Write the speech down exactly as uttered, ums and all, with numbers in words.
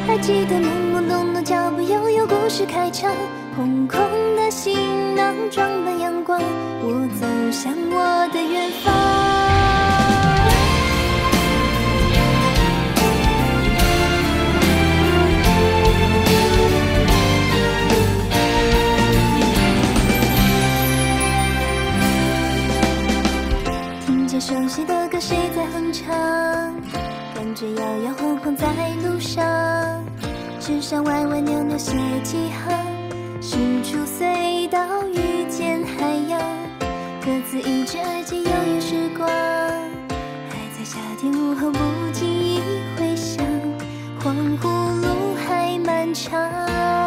还记得懵懵懂懂脚步悠悠，故事开场，空空的行囊装满阳光，我走向我的远方。听见熟悉的歌，谁在哼唱？感觉摇摇晃晃在路上，纸上弯弯扭扭写几行，十出隧道遇见海洋，各自一只耳机悠悠时光，还在夏天午后不经意回响，恍惚路还漫长。